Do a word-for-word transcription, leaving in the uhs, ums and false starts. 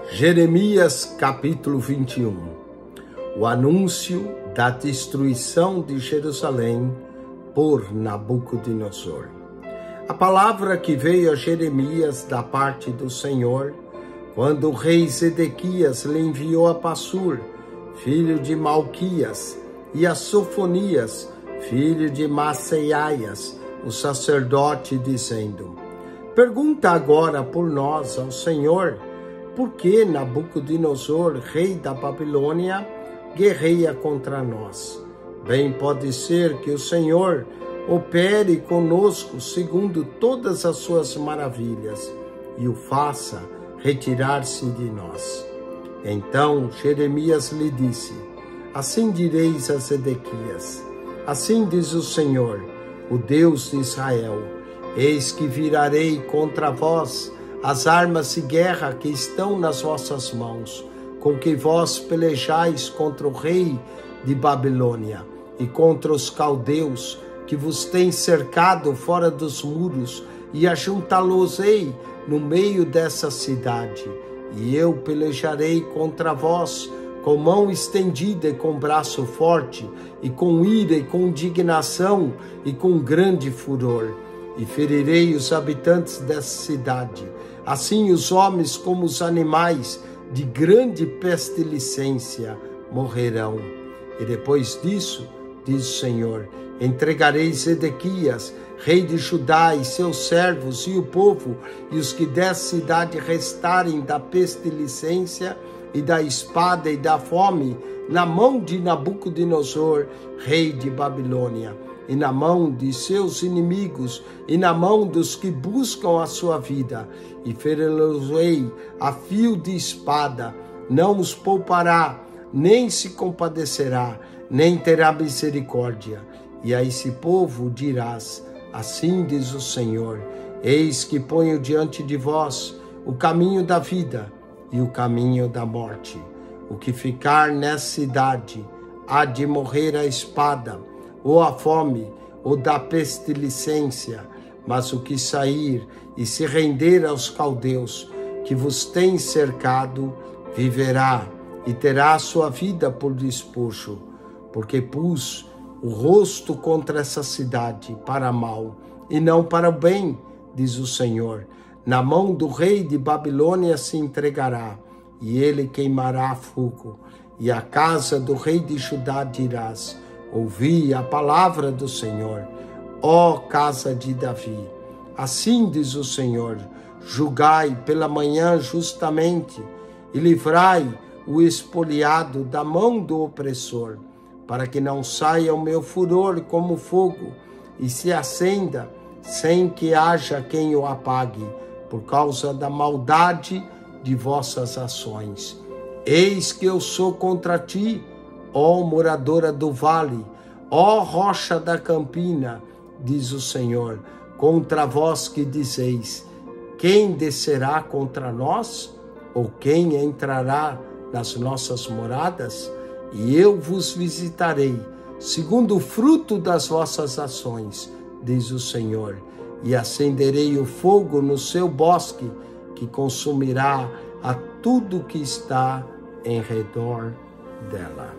Jeremias capítulo vinte e um. O anúncio da destruição de Jerusalém por Nabucodonosor. A palavra que veio a Jeremias da parte do Senhor, quando o rei Zedequias lhe enviou a Passur, filho de Malquias, e a Sofonias, filho de Maaseias, o sacerdote, dizendo: Pergunta agora por nós ao Senhor, por que Nabucodonosor, rei da Babilônia, guerreia contra nós? Bem pode ser que o Senhor opere conosco segundo todas as suas maravilhas e o faça retirar-se de nós. Então Jeremias lhe disse: Assim direis a Zedequias: Assim diz o Senhor, o Deus de Israel: Eis que virarei contra vós as armas de guerra que estão nas vossas mãos, com que vós pelejais contra o rei de Babilônia e contra os caldeus que vos têm cercado fora dos muros, e ajuntá-los-ei no meio dessa cidade. E eu pelejarei contra vós com mão estendida e com braço forte, e com ira e com indignação e com grande furor. E ferirei os habitantes dessa cidade, assim os homens como os animais, de grande pestilicência morrerão. E depois disso, diz o Senhor, entregarei Zedequias, rei de Judá, e seus servos, e o povo, e os que dessa cidade restarem da pestilicência, e da espada e da fome, na mão de Nabucodonosor, rei de Babilônia, e na mão de seus inimigos, e na mão dos que buscam a sua vida, e feri-los-ei a fio de espada, não os poupará, nem se compadecerá, nem terá misericórdia. E a esse povo dirás: Assim diz o Senhor, eis que ponho diante de vós o caminho da vida e o caminho da morte. O que ficar nessa cidade há de morrer a espada, ou a fome, ou da pestilicência, mas o que sair e se render aos caldeus, que vos têm cercado, viverá e terá a sua vida por despojo, porque pus o rosto contra essa cidade para mal, e não para o bem, diz o Senhor. Na mão do rei de Babilônia se entregará, e ele queimará fogo, e a casa do rei de Judá dirás: Ouvi a palavra do Senhor, ó casa de Davi. Assim diz o Senhor: Julgai pela manhã justamente, e livrai o espoliado da mão do opressor, para que não saia o meu furor como fogo, e se acenda sem que haja quem o apague, por causa da maldade de vossas ações. Eis que eu sou contra ti, ó moradora do vale, ó rocha da campina, diz o Senhor, contra vós que dizeis: Quem descerá contra nós? Ou quem entrará nas nossas moradas? E eu vos visitarei, segundo o fruto das vossas ações, diz o Senhor, e acenderei o fogo no seu bosque, que consumirá a tudo que está em redor dela.